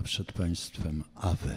a przed Państwem Awe.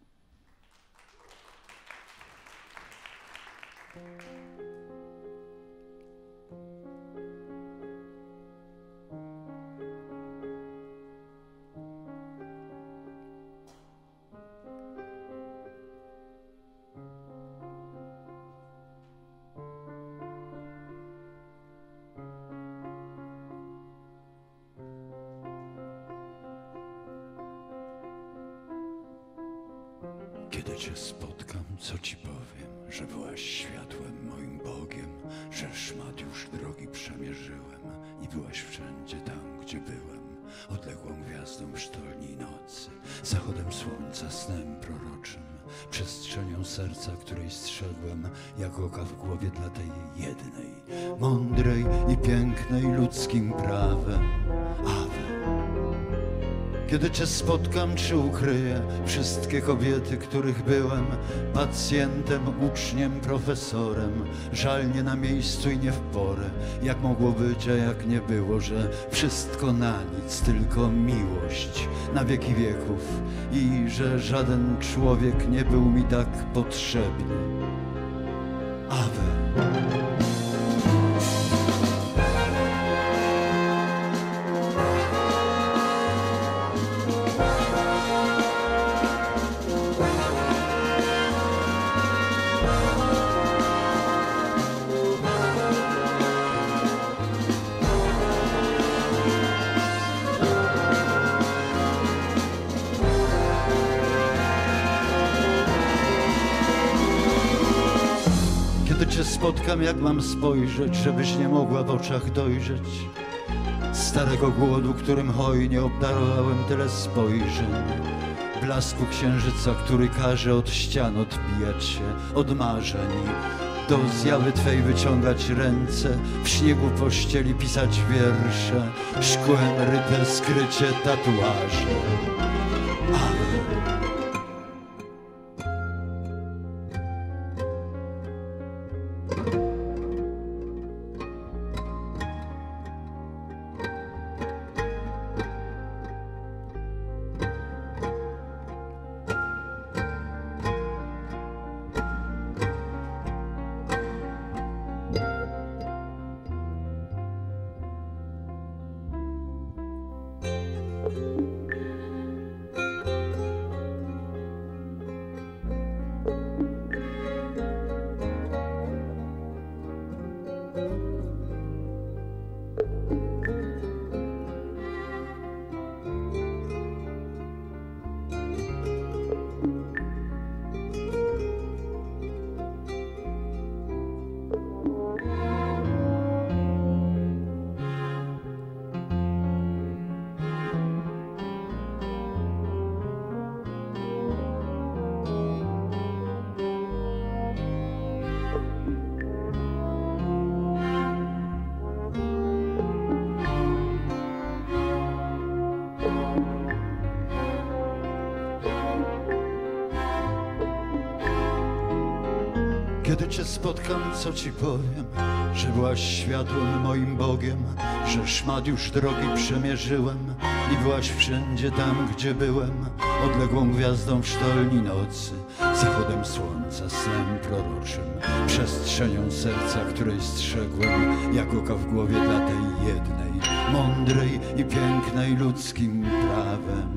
Kiedy Cię spotkam, co Ci powiem? Że byłaś światłem moim Bogiem, że szmat już drogi przemierzyłem i byłaś wszędzie tam, gdzie byłem, odległą gwiazdą w sztolni nocy, zachodem słońca, snem proroczym, przestrzenią serca, której strzegłem, jak oka w głowie dla tej jednej, mądrej i pięknej ludzkim prawem. Awe. Kiedy Cię spotkam, czy ukryję wszystkie kobiety, których byłem pacjentem, uczniem, profesorem? Żal nie na miejscu i nie w porę, jak mogło być, a jak nie było, że wszystko na nic, tylko miłość na wieki wieków i że żaden człowiek nie był mi tak potrzebny. Awe. Kiedy Cię spotkam, jak mam spojrzeć, żebyś nie mogła w oczach dojrzeć starego głodu, którym hojnie obdarowałem tyle spojrzeń, blasku księżyca, który każe od ścian odbijać się, od marzeń, do zjawy Twej wyciągać ręce, w śniegu pościeli pisać wiersze, szkłem ryte skrycie tatuaże. Ale kiedy Cię spotkam, co Ci powiem? Że byłaś światłem moim Bogiem, że szmat już drogi przemierzyłem i byłaś wszędzie tam, gdzie byłem, odległą gwiazdą w sztolni nocy, zachodem słońca, snem proroczym, przestrzenią serca, której strzegłem, jak oka w głowie dla tej jednej, mądrej i pięknej ludzkim prawem.